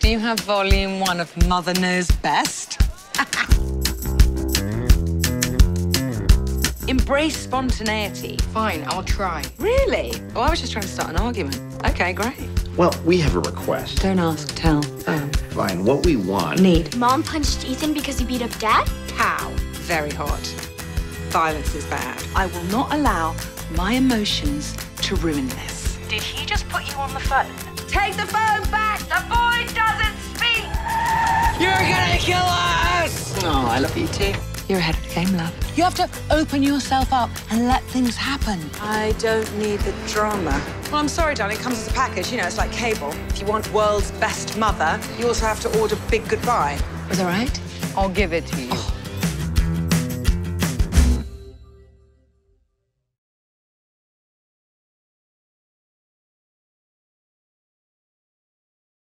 Do you have volume 1 of Mother Knows Best? Embrace spontaneity. Fine, I'll try. Really? Oh, I was just trying to start an argument. Okay, great. Well, we have a request. Don't ask, tell. Fine, what we want... Need. Mom punched Ethan because he beat up Dad? How? Very hot. Violence is bad. I will not allow my emotions to ruin this. Did he just put you on the phone? Take the phone back! The boy doesn't speak! You're gonna kill us! Oh, I love you too. You're ahead of the game, love. You have to open yourself up and let things happen. I don't need the drama. Well, I'm sorry, darling. It comes as a package. You know, it's like cable. If you want world's best mother, you also have to order Big Goodbye. Is that right? I'll give it to you.